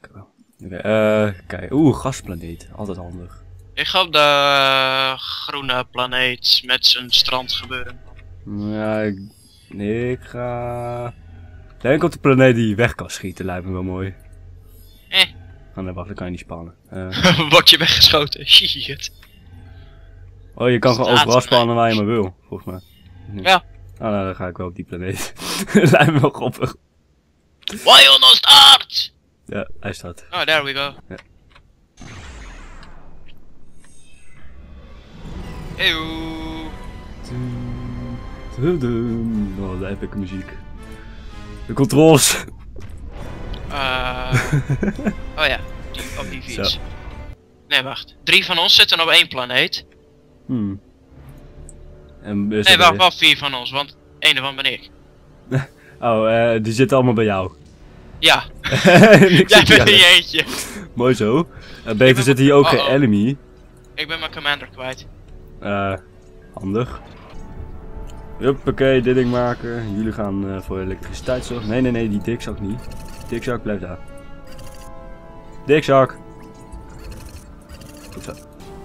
Kijk, gasplaneet. Altijd handig. Ik ga op de groene planeet met zijn strand gebeuren. Ja, ik ga... Denk op de planeet die je weg kan schieten, lijkt me wel mooi. Oh nee, wacht, dan kan je niet spannen. Word je weggeschoten? Shit. Oh, je kan gewoon overal spannen waar je maar wil, volgens mij. Ja. Oh, nou, dan ga ik wel op die planeet. Lijkt me wel grappig. Why on the start? Ja, hij staat. Oh, there we go. Ja. Eeuw. Oh, de epic muziek. De controls. Oh ja, op die fiets. Zo. Nee, wacht. 3 van ons zitten op 1 planeet. En Nee, wacht, wel 4 van ons, want 1 ervan ben ik. Oh, die zitten allemaal bij jou. Ja. Jij Jij bent niet eentje. Mooi zo. Beter zit hier ook geen enemy. Ik ben mijn commander kwijt. Handig. Huppakee, dit ding maken. Jullie gaan voor elektriciteitszorg. Nee, die dikzak niet. Dikzak, blijf daar. Dikzak. Goed zo.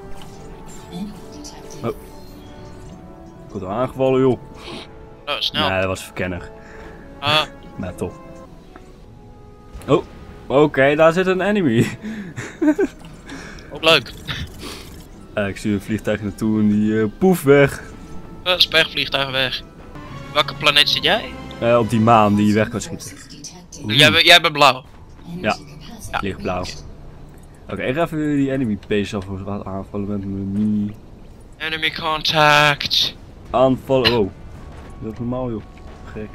Oh. Ik word al aangevallen, joh. Oh, snel. Nee, dat was een verkenner. Ah. Maar toch. Oh, oké, daar zit een enemy. Ook leuk. Ik stuur een vliegtuig naartoe en die poef weg. Spergvliegtuig weg. Welke planeet zit jij? Op die maan die je weg kan schieten. Jij bent blauw. Ja, lichtblauw. Oké, ik ga even die enemy base alvast wat aanvallen met mijn mini. Enemy contact. Aanvallen, oh. Dat is normaal joh, gek.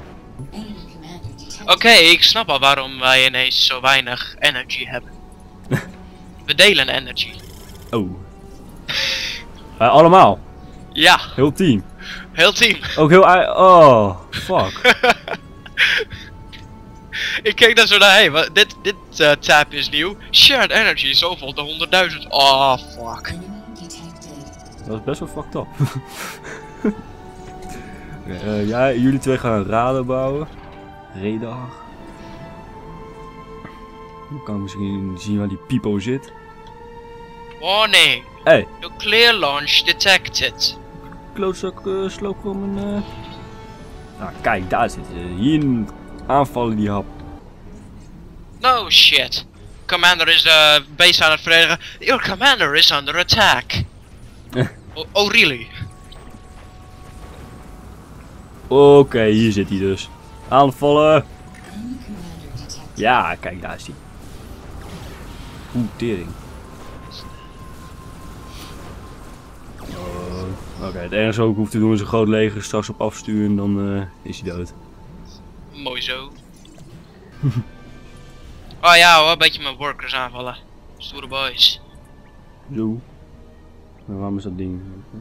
Oké, ik snap al waarom wij ineens zo weinig energy hebben. We delen energy. Oh. Allemaal? Ja, Heel team? heel team. Ook heel oh, fuck. Ik keek daar zo naar, hey, dit tab is nieuw. Shared energy, zoveel, de 100.000. Oh, fuck. Dat is best wel fucked up. Okay, jullie twee gaan een radar bouwen. Radar. Dan kan ik misschien zien waar die Pipo zit. Warning. Hey. Nuclear launch detected. Klootzak sloop gewoon een... Nou kijk, daar zit hier aanvallen die hap. No shit. Commander is de base aan het verdedigen. Your commander is under attack. Oh really? Oké, hier zit hij dus. Aanvallen. Ja, kijk, daar is hij. Oeh, tering. Oké, het enige wat ik hoef te doen is een groot leger straks op afsturen en dan is hij dood. Mooi zo. Oh ja hoor, een beetje mijn workers aanvallen. Stoere boys. Zo. Maar waarom is dat ding?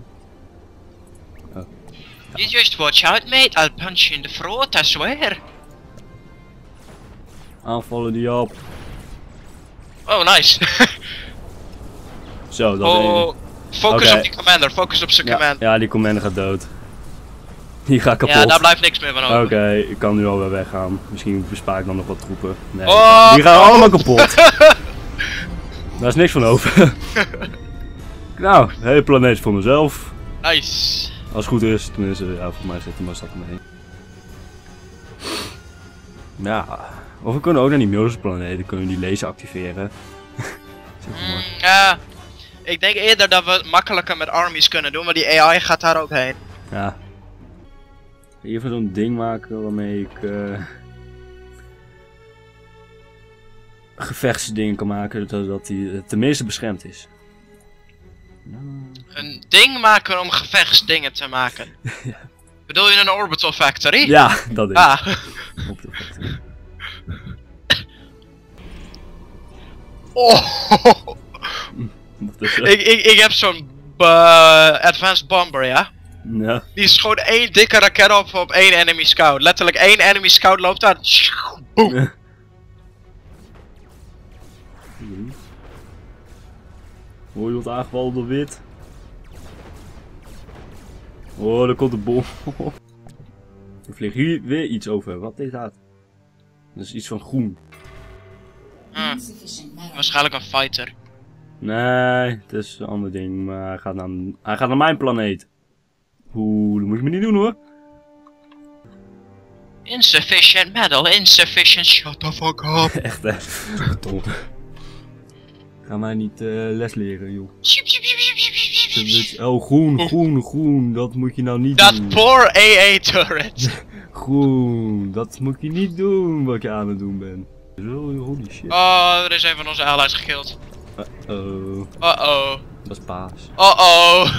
Oh. You just watch out mate, I'll punch you in the throat, I swear. Aanvallen die hap. Oh nice. Zo, dat focus op die commander, focus op zijn commander. Ja, die commander gaat dood. Die gaat kapot. Ja, daar blijft niks meer van over. Oké, ik kan nu alweer weggaan. Misschien bespaar ik dan nog wat troepen. Nee, oh, die gaan allemaal kapot. Daar is niks van over. Nou, de hele planeet is voor mezelf. Nice. Als het goed is, tenminste, ja, voor mij zit er maar mee. Ja, of we kunnen ook naar die Mills-planeten, kunnen we die laser activeren. Ja, ik denk eerder dat we het makkelijker met armies kunnen doen, maar die AI gaat daar ook heen. Ja. Hier even zo'n ding maken waarmee ik gevechtsdingen kan maken, zodat hij tenminste beschermd is. Een ding maken om gevechtsdingen te maken. Ja. Bedoel je een orbital factory? Ja, dat is. Ah. Orbital factory. Oh. Ik heb zo'n advanced bomber, ja? Ja. Die is gewoon één dikke raket op één enemy scout. Letterlijk één enemy scout loopt daar. Boom. Hoor je wat aangevallen door wit? Oh, daar komt de bom. Er vliegt hier weer iets over. Wat is dat? Dat is iets van groen. Waarschijnlijk een fighter. Nee, het is een ander ding, maar hij gaat naar mijn planeet. Oeh, dat moet je me niet doen hoor. Insufficient metal, insufficient, shut the fuck up. Echt hè. Tom. Ga mij niet les leren joh. Oh groen, dat moet je nou niet Dat doen. poor AA turret. Groen, dat moet je niet doen wat je aan het doen bent. Holy shit. Oh, er is een van onze allies gekild. Uh-oh. Uh-oh. Dat is paas. Uh-oh.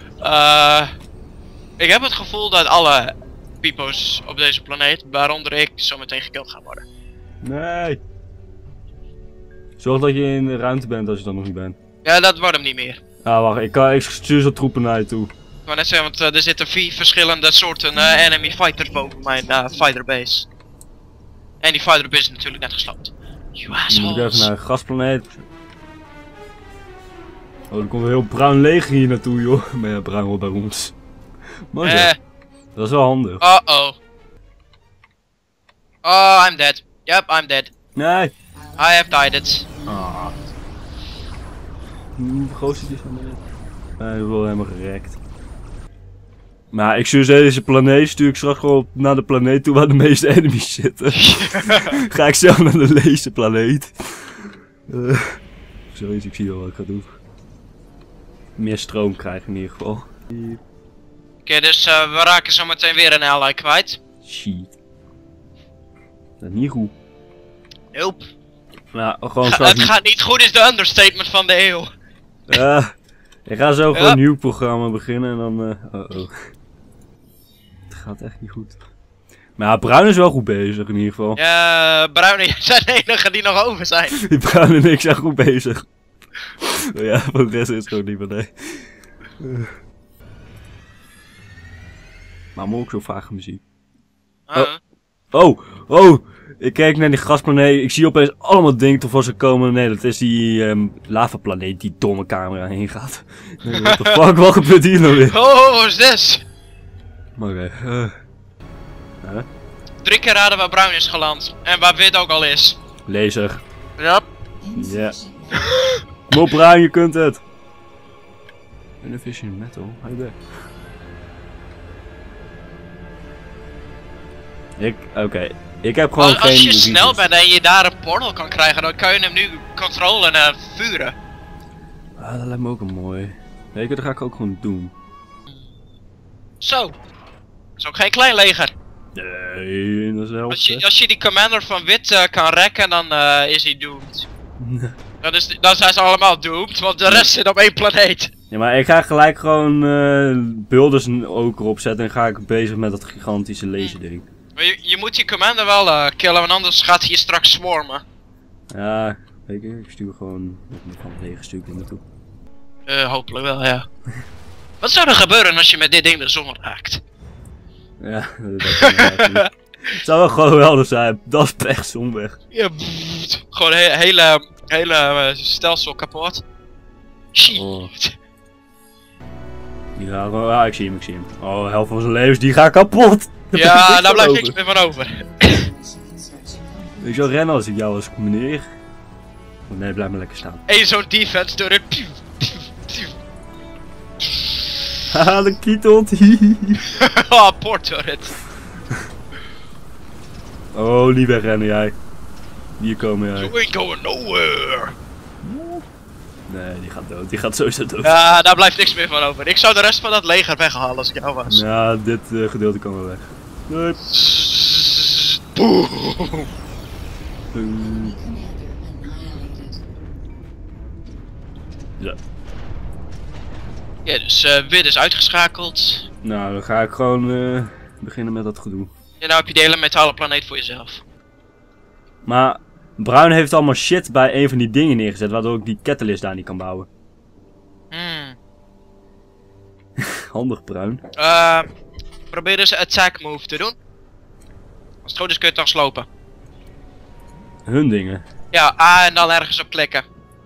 Ik heb het gevoel dat alle pipo's op deze planeet, waaronder ik, zometeen gekild gaan worden. Nee. Zorg dat je in de ruimte bent als je dan nog niet bent. Ja, dat wordt hem niet meer. Ah, wacht, ik stuur zo troepen naar je toe. Ik wou net zeggen, want er zitten 4 verschillende soorten enemy fighters boven mijn fighter-base. En die fighter-base is natuurlijk net gesloopt. You Dan moet ik even assholes. naar een gasplaneet. Oh, er komt een heel bruin leger hier naartoe, joh. Maar ja, bruin wordt bij ons. Mooi zo. Dat is wel handig. Uh-oh. Oh, I'm dead. Yep, I'm dead. Nee. I have died it. Ah. Hoe groot is die van de net? Nee, dat is wel helemaal gerekt. Maar ik stuur deze planeet, stuur ik straks gewoon naar de planeet toe waar de meeste enemies zitten. Ga ik zelf naar de leegste planeet. Zoiets, ik zie wel wat ik ga doen. Meer stroom krijgen in ieder geval. Oké, dus we raken zo meteen weer een ally kwijt. Shit. Dat is niet goed. Nope. Maar gewoon Het gaat niet goed is de understatement van de eeuw. Ja, ik ga zo gewoon een nieuw programma beginnen en dan... oh. Het gaat echt niet goed. Maar ja, Bruin is wel goed bezig in ieder geval. Ja, Bruin en jij zijn de enige die nog over zijn. Die Bruin en ik zijn goed bezig. Maar ja, voor de rest is het gewoon niet meer, nee. Maar moet ook zo vage muziek. Oh! Ik kijk naar die gasplaneet, ik zie opeens allemaal dingen tevoren ze komen. Nee, dat is die lavaplaneet die door mijn camera heen gaat. What the fuck, wat gebeurt hier nou weer? Oh, wat is dit? Oké, 3 keer raden waar Bruin is geland. En waar wit ook al is. Laser. Ja. Ja. Kom op Bruin, je kunt het. Inefficient metal, hou je bek. Ik heb gewoon geen... Als je snel bent en je daar een portal kan krijgen, dan kan je hem nu controlen en vuren. Ah, dat lijkt me ook een mooi. Weet je, dat ga ik ook gewoon doen. Zo. Dat is ook geen klein leger. Nee, dat is wel... Als je die commander van wit kan rekken, dan is hij doomed. Dan zijn ze allemaal doomed, want de rest zit op 1 planeet. Ja, maar ik ga gelijk gewoon builders ook erop zetten en ga ik bezig met dat gigantische laserding. Maar je moet die commander wel killen, want anders gaat hij je straks swarmen. Ja, weet je, ik stuur gewoon van het legerstuur naartoe. Hopelijk wel, ja. Wat zou er gebeuren als je met dit ding de zon raakt? Ja, dat is het zou wel gewoon geweldig zijn. Dat is echt zonweg. Ja, gewoon hele stelsel kapot. Shit. Oh. Ja, ik zie hem. Oh, de helft van zijn levens, die gaat kapot. Ja, daar blijft niks meer van over. Ik zou rennen als ik jou was, meneer. Oh, nee, blijf maar lekker staan. Eén zo'n defense door het. Haha, de kietelt. Oh, poor turret. Oh, niet wegrennen jij. Hier komen jij. You ain't going nowhere. Nee, die gaat dood. Die gaat sowieso dood. Ja, daar blijft niks meer van over. Ik zou de rest van dat leger weghalen als ik jou was. Ja, dit gedeelte kan wel weg. Nee. Boom. Ja. Ja, dus wit is uitgeschakeld. Nou, dan ga ik gewoon beginnen met dat gedoe. En nou heb je de hele metalen planeet voor jezelf. Maar Bruin heeft allemaal shit bij een van die dingen neergezet, waardoor ik die catalyst daar niet kan bouwen. Handig, Bruin. Probeer dus een attack move te doen. Als het goed is kun je het dan slopen. Hun dingen. Ja, A en dan ergens op klikken.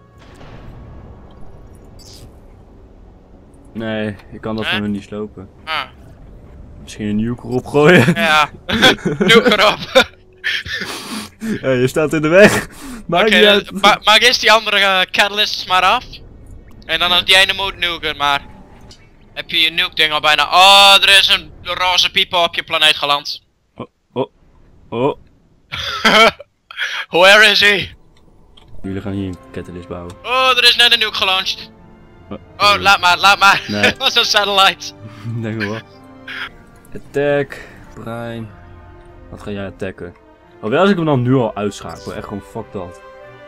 Nee, ik kan dat van hun niet slopen. Ah. Misschien een nuke erop gooien. Ja, doe erop. Hey, je staat in de weg. Maakt Oké, niet uit. maak eerst die andere catalysts maar af. En dan als die ene moet nuken, maar... Heb je je nuke ding al bijna... Oh, er is een roze pieper op je planeet geland. Oh, Where is he? jullie gaan hier een catalyst bouwen. Oh, er is net een nuke gelaunched. Oh, laat maar. Nee. Het was een satellite. Denk wel. Attack, Prime. Wat ga jij attacken? Oh, wel als ik hem dan nu al uitschakel, echt gewoon fuck dat.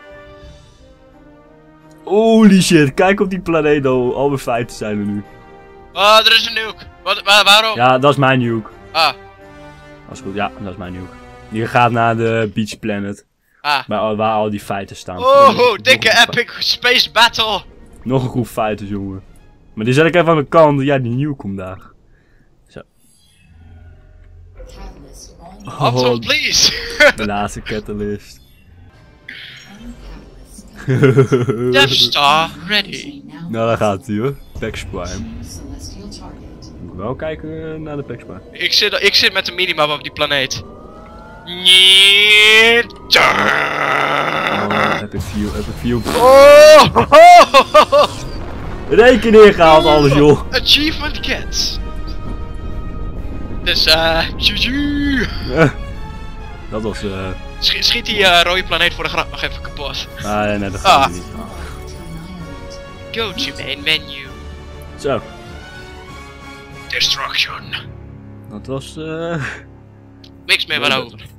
Holy shit, kijk op die planeet, oh, al mijn feiten zijn er nu. Oh, er is een nuke. Waarom? Ja, dat is mijn nuke. Ah, Dat is goed, ja, dat is mijn nuke. Die gaat naar de Beach Planet, waar al die feiten staan. Oh, dikke epic space battle. Nog een groep feiten, jongen. Maar die zet ik even aan de kant, ja, die nuke komt daar. Zo. Optimus, please. De laatste catalyst. Death Star ready. Nou, daar gaat hij hoor. Pax Prime. Moet ik wel kijken naar de Pax Prime. Ik zit met de minimap op die planeet. Nee. Oh, epic view. Oh. In één keer neergehaald alles joh. Achievement get. Dus GG. Dat was Schiet die rode planeet voor de grap nog even kapot. nee, dat gaat niet. Go to main menu. Zo, Destruction. dat was Niks meer van over.